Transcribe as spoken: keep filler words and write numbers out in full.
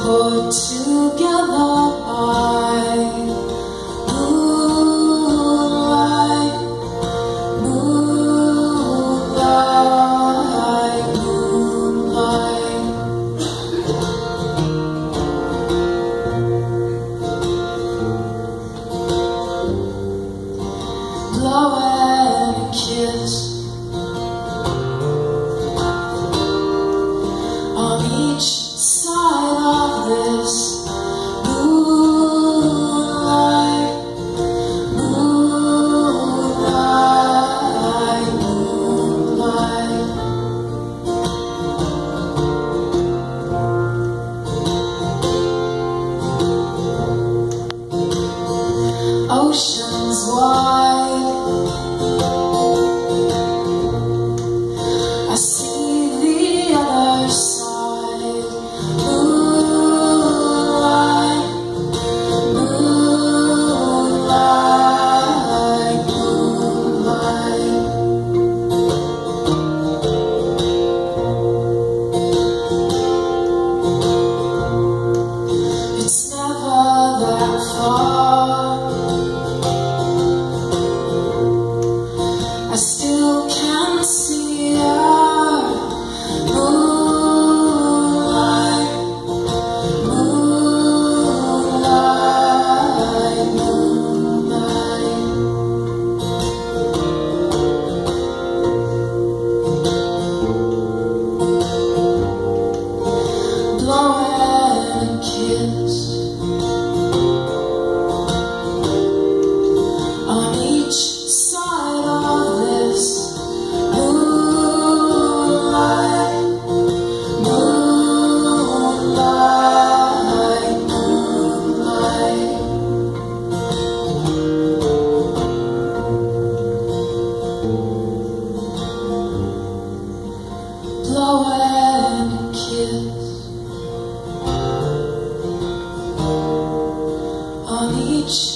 put together by moonlight, moonlight, moonlight. Blowing a kiss on each side of this moonlight, moonlight, moonlight. Oceans wide, I see the other side. Moonlight, moonlight, moonlight. It's never that far. I still can see her. Moonlight, moonlight, moonlight. Blowing a kiss on each side of this moonlight, moonlight, moonlight. Blowing a kiss on each